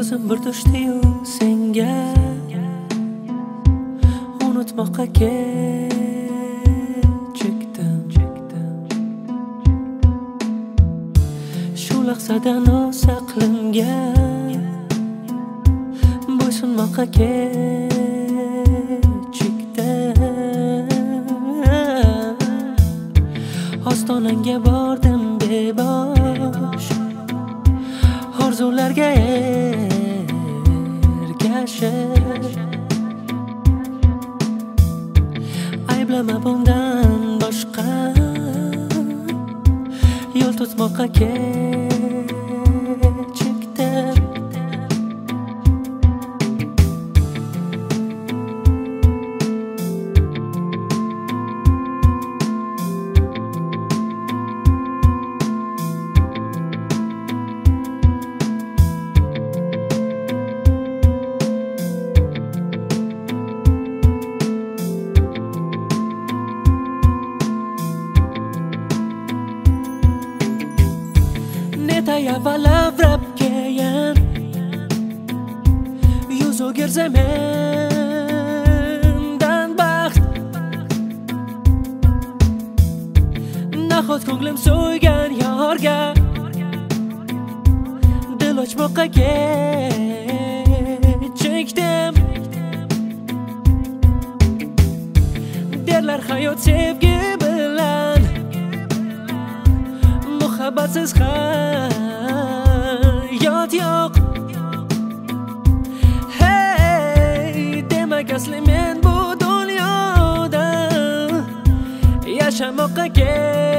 ko'zim bir tushdi-yu senga unutmoqqa kechikdim. Shu lahzadan o'z aqlimga bo'ysunmoqqa kechikdim. Ostonangga bordim bebosh, orzularga ergashib. Ayblama bundan boshqa yo'l tutmoqqa kechikdim. Netaya palavrab keyin yuz o'girsa mendan baxt. Nahot ko'nglim so'ygan yorga dil ochmoqqa kechikdim. Derlar hayot sevgi bilan, muhabbatsiz hayot yo'q. Hey, demak asli men bu dunyoda yashamoqqa